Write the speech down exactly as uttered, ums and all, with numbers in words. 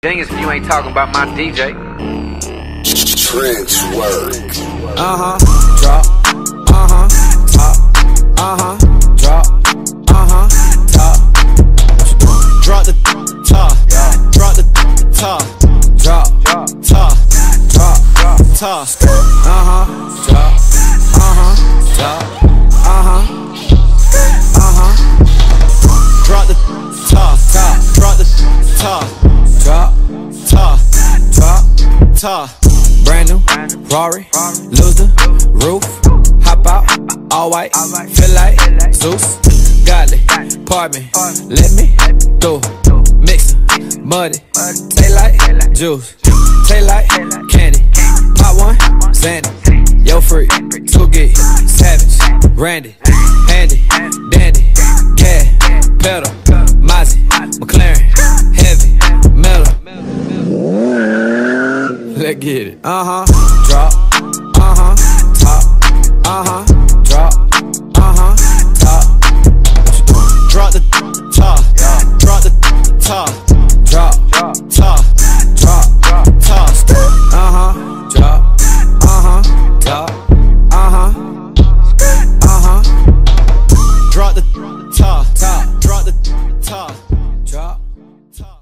Thing is, if you ain't talking about my D J. Trench work. Uh-huh, drop. Uh-huh, top. Uh-huh, drop. Uh-huh, top. Drop the top. Drop the top. Drop. Top. Drop. Top. Uh-huh, drop. Uh-huh, drop. Uh-huh. Uh-huh. Drop the top. Top. Drop the top. Drop. Top. Drop. Top. Brand new, Rory, lose the roof, hop out, all white, feel like Zeus, godly, pardon me, let me through, mixin', muddy, taste like juice, taste like candy, pop one, Sandy, yo freak, two gig, savage, Randy, handy, dandy, gas, pedal, Mozzie, McLaren, heavy, metal. Let's get it. Uh-huh.